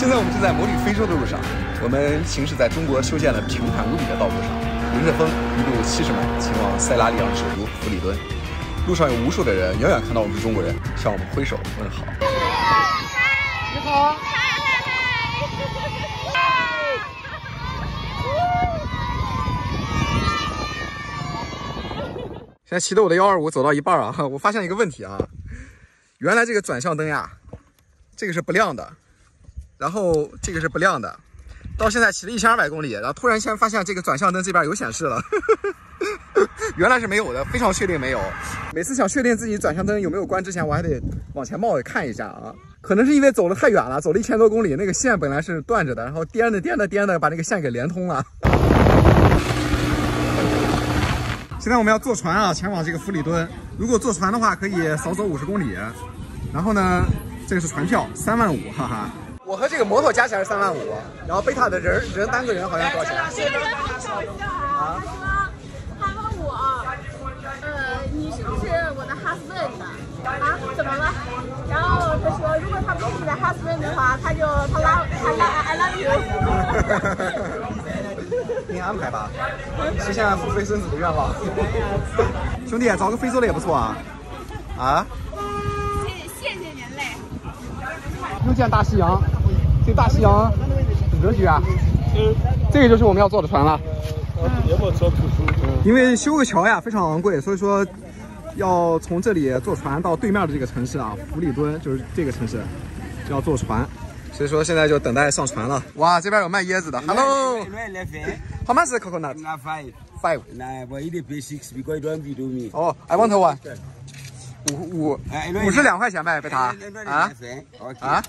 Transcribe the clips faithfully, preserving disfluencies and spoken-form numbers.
现在我们正在摩旅非洲的路上，我们行驶在中国修建了平坦无比的道路上，迎着风一路七十迈前往塞拉利昂首都弗里敦。路上有无数的人远远看到我们是中国人，向我们挥手问好。 你好。 现在骑着我的幺二五走到一半啊，我发现一个问题啊，原来这个转向灯呀，这个是不亮的，然后这个是不亮的，到现在骑了一千二百公里，然后突然间发现这个转向灯这边有显示了，原来是没有的，非常确定没有。每次想确定自己转向灯有没有关之前，我还得往前冒看一下啊，可能是因为走得太远了，走了一千多公里，那个线本来是断着的，然后颠的颠的颠的把那个线给连通了。 现在我们要坐船啊，前往这个弗里敦。如果坐船的话，可以少走五十公里。然后呢，这个是船票，三万五，哈哈。我和这个摩托加起来是三万五，然后贝塔的人人单个人好像多少钱？ 这个人好搞笑啊！他说他问我，呃，你是不是我的 husband 啊？怎么了？然后他说，如果他不是你的 husband 的话，他就他拉他拉 I love you。 给你安排吧，实现富贵生子的愿望。兄弟，找个非洲的也不错啊。啊？ 谢谢您嘞。 又见大西洋，这大西洋很格局啊。嗯。这个就是我们要坐的船了。嗯。因为修个桥呀非常昂贵，所以说要从这里坐船到对面的这个城市啊，弗里敦就是这个城市，就要坐船。 所以说现在就等待上船了。哇，这边有卖椰子的。Hello。How much is coconut? Five. Five. Nah, but you pay six because you don't be do me. 哦 ，I want one. 五五五十两块钱呗，贝塔。啊？啊？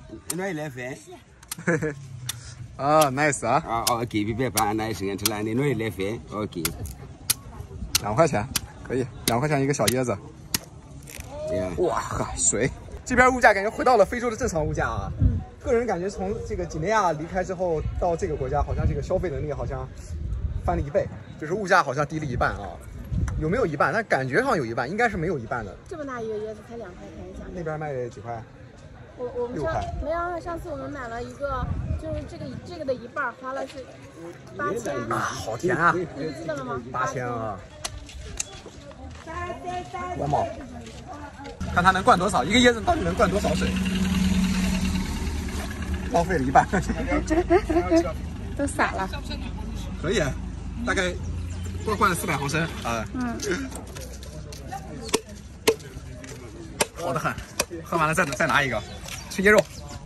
啊 ，nice 啊。 啊 ，OK， 别别把 nice 人出来，你弄一来分 ，OK。 两块钱，可以，两块钱一个小椰子。哇呵，水。这边物价感觉回到了非洲的正常物价啊。嗯。 个人感觉从这个几内亚离开之后，到这个国家，好像这个消费能力好像翻了一倍，就是物价好像低了一半啊。有没有一半？但感觉上有一半，应该是没有一半的。 这么大一个椰子才两块钱一箱。 那边卖几块？ 我我们上没有，上次我们买了一个，就是这个这个的一半，花了是八千。 啊，好甜啊！ 你记得了吗？ 八千啊！我毛，看它能灌多少，一个椰子到底能灌多少水？ 浪费了一半， 都洒了。 可以，大概多灌四百毫升啊。嗯。好的很，喝完了再再拿一个，吃椰肉。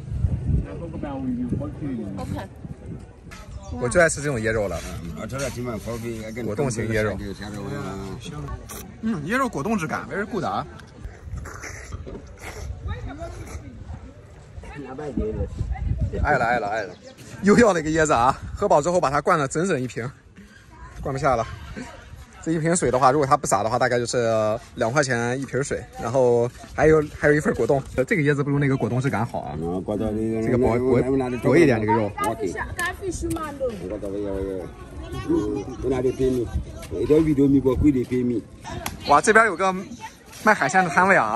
我最爱吃这种椰肉了，果冻型椰肉。嗯，椰肉果冻质感 ，very good 啊。 爱了爱了爱了，又要了一个椰子啊！喝饱之后把它灌了整整一瓶，灌不下了。这一瓶水的话，如果它不洒的话，大概就是两块钱一瓶水。然后还有还有一份果冻，这个椰子不如那个果冻质感好啊。这个薄薄薄一点，这个肉。哇，这边有个卖海鲜的摊位啊！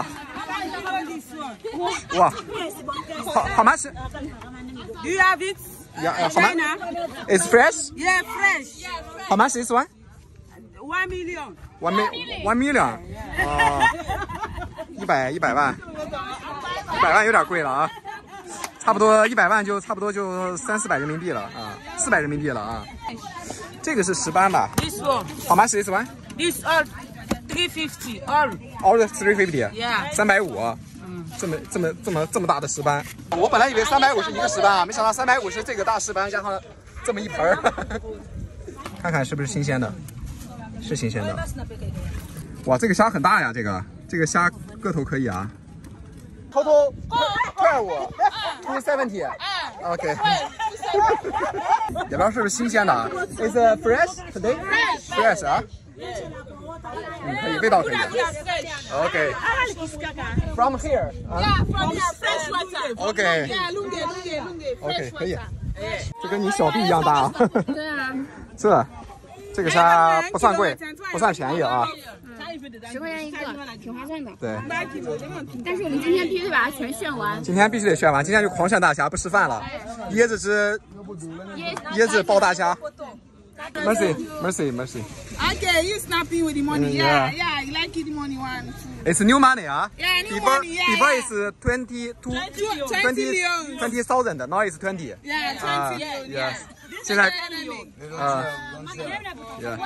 哇，好好吗？是。 Do you have it? Yeah, how much? It's fresh? Yeah, fresh. How much is one? One million. One million. One million. 哦，一百一百万，一百万有点贵了啊，差不多一百万就差不多就三四百人民币了啊，四百人民币了啊。这个是石斑吧 This one. How much is one? This all three fifty. All. All three fifty. Yeah. 三百五。 这么这么这么这么大的石斑，我本来以为三百五是一个石斑啊，没想到三百五是这个大石斑加上这么一盆儿。看看是不是新鲜的，是新鲜的。哇，这个虾很大呀，这个这个虾个头可以啊。Total twelve, two seventy. OK. 也不知道是不是新鲜的啊 ？Is it fresh today? Fresh 啊。 嗯，可以，味道可以。OK。From here. Yeah, from here, fresh water. OK。 Yeah, lunge, lunge, lunge. OK， 可以。就跟你小臂一样大啊。 对啊。 这，这个虾不算贵，不算便宜啊。 十块钱一个，挺划算的。 对。 但是我们今天必须把它全炫完。 今天必须得炫完，今天就狂炫大虾，不吃饭了。椰子汁，椰子包大虾。Mercy, mercy, mercy. Okay, you snapping with the money. Yeah, yeah, you like it, the money one. It's new money, ah? Yeah, new before, money, yeah. Before it's twenty-two, twenty, twenty thousand. Now it's twenty. Yeah, twenty. Uh, yes. 现在，呃 ，yeah.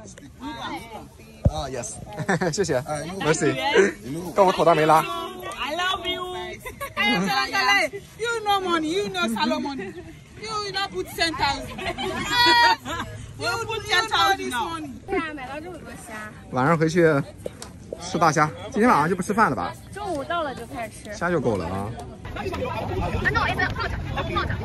啊 ，yes. 谢谢 ，mercy. 到我口袋没拉。 I love you. You know money, you know salon money. You not put ten thousand. You put ten thousand money. 对啊，买到这么多虾。 晚上回去吃大虾，今天晚上就不吃饭了吧？ 中午到了就开始吃。 虾就够了啊。 啊，那我一个泡着，泡着。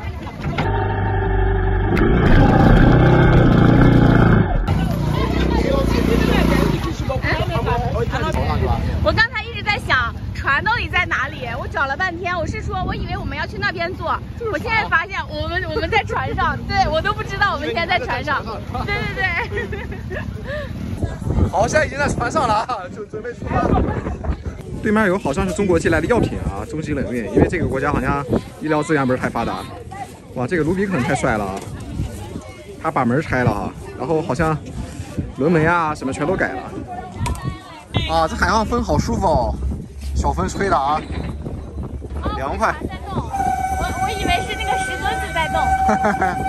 我刚才一直在想船到底在哪里，我找了半天，我是说我以为我们要去那边坐，我现在发现我们我们在船上，对我都不知道我们现在在船上，对对对。 好，现在已经在船上了啊，就准备出发。对面有好像是中国寄来的药品啊，中西冷运，因为这个国家好像医疗资源不是太发达。哇，这个卢比肯太帅了啊！他把门拆了啊，然后好像轮门啊什么全都改了。啊，这海上风好舒服哦，小风吹的啊，凉快。 在动，我我以为是那个石墩子在动。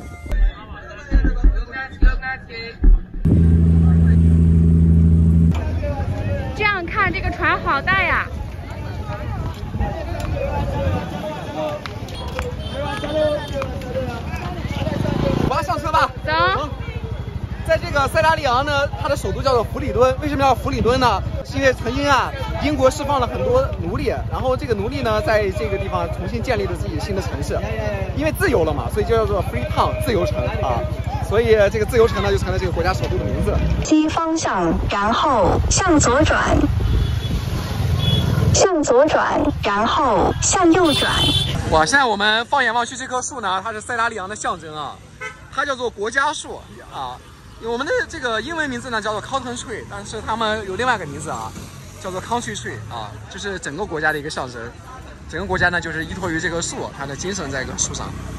这样看这个船好大呀！ 我要上车吧。 走。 在这个塞拉利昂呢，它的首都叫做弗里敦。为什么叫弗里敦呢？是因为曾经啊，英国释放了很多奴隶，然后这个奴隶呢，在这个地方重新建立了自己新的城市。因为自由了嘛，所以就叫做 Free Town 自由城啊。所以这个自由城呢，就成了这个国家首都的名字。 西方向，然后向左转，向左转，然后向右转。 哇，现在我们放眼望去，这棵树呢，它是塞拉利昂的象征啊，它叫做国家树啊。我们的这个英文名字呢叫做 Cotton Tree， 但是他们有另外一个名字啊，叫做 Country Tree 啊，就是整个国家的一个象征。整个国家呢就是依托于这棵树，它的精神在这个树上。